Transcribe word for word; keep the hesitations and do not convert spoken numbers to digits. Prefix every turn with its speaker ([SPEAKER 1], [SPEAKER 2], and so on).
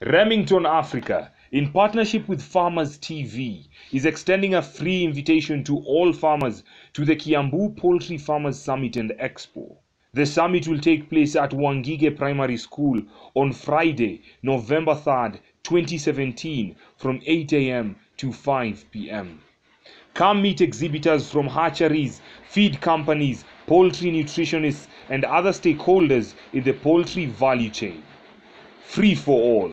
[SPEAKER 1] Remington Africa, in partnership with Farmers T V, is extending a free invitation to all farmers to the Kiambu Poultry Farmers Summit and Expo. The summit will take place at Wangige Primary School on Friday, November third, twenty seventeen, from eight A M to five P M Come meet exhibitors from hatcheries, feed companies, poultry nutritionists, and other stakeholders in the poultry value chain. Free for all.